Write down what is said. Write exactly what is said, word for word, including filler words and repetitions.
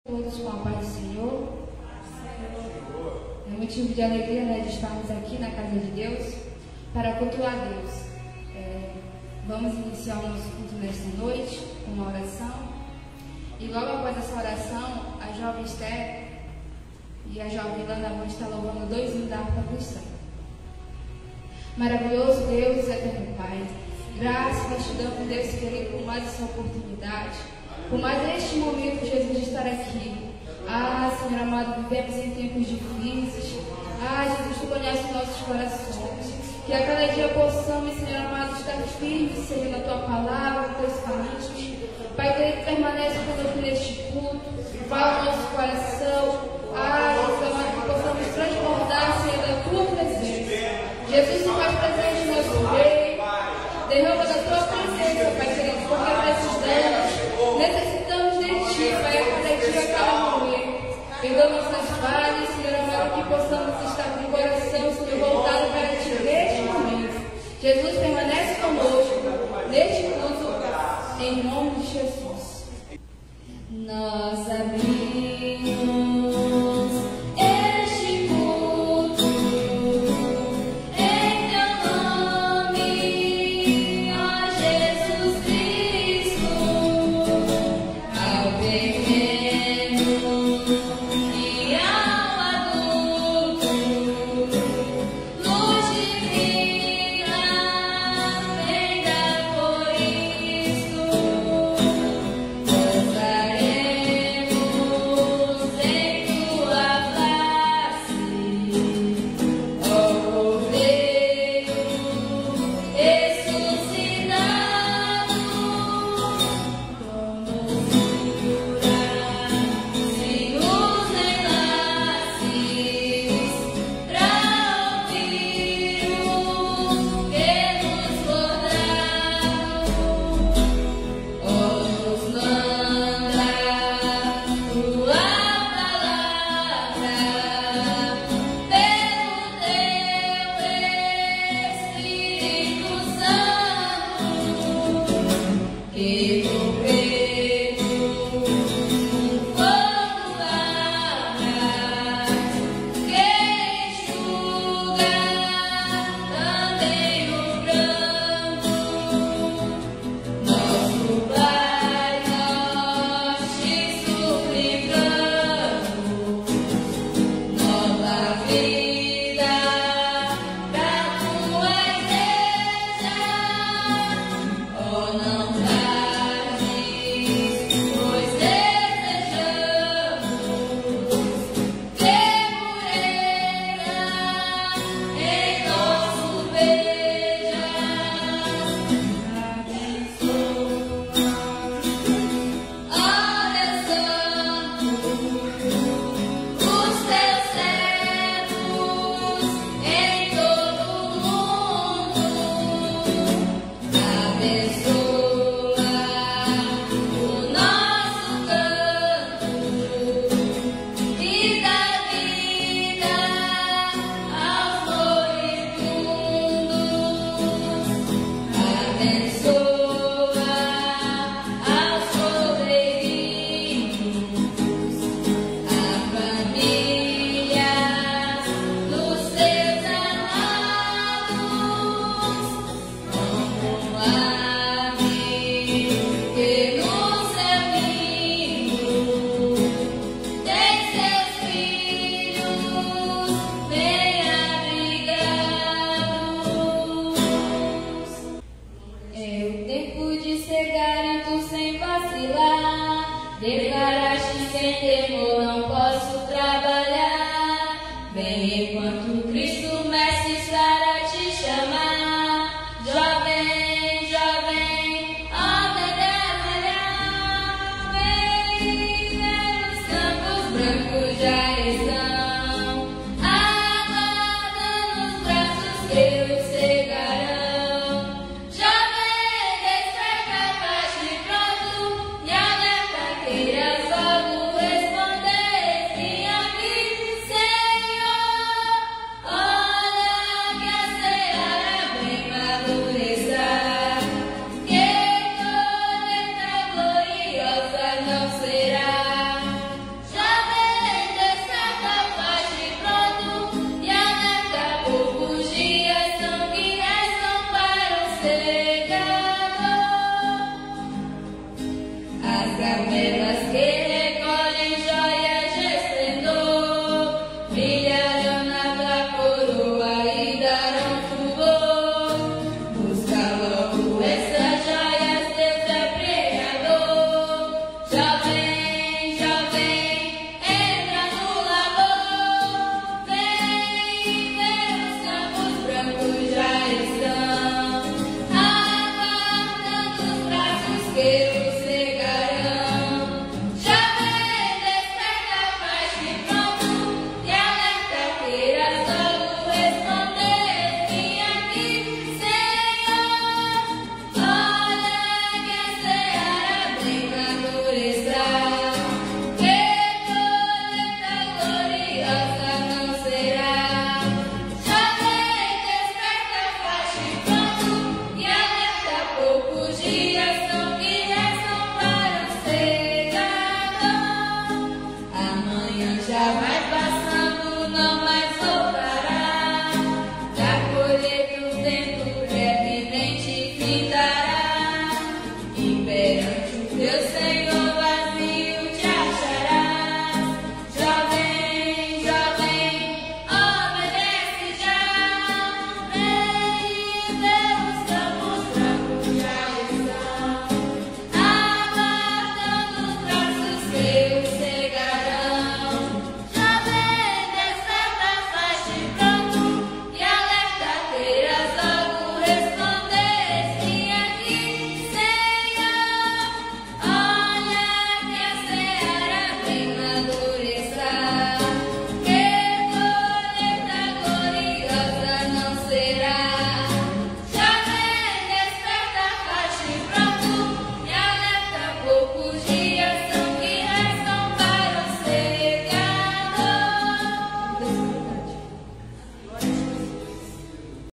Todos com a paz do Senhor. É motivo de alegria, né, de estarmos aqui na casa de Deus para cultuar Deus. É, vamos iniciar o nosso culto nesta noite com uma oração. E logo após essa oração, a jovem Esther e a jovem Lana vão estar louvando dois hinos da harpa cristã. Maravilhoso Deus, eterno Pai, graças nós te damos, Deus querido, por mais essa oportunidade, por mais este momento, Jesus, de estar aqui. Ah, Senhor amado, vivemos em tempos difíceis. Ah, Jesus, tu conheces os nossos corações. Que a cada dia possamos, Senhor amado, estar firmes, Senhor, na tua palavra, nos teus caminhos. Pai querido, permanece conosco neste culto. Fala o nosso coração. Ah, Jesus amado, que possamos transbordar, Senhor, da tua presença. Jesus, se faz presente no nosso meio. Derrama da tua presença, Pai querido, porque precisamos, necessitamos de ti, Pai, a cada dia, a cada momento. Perdoa nossas falhas, Senhor amado, que possamos estar com o coração, Senhor, voltado para ti neste momento. Jesus, permanece conosco neste culto, em nome de Jesus. Nós abrimos declaraste sem temor, não posso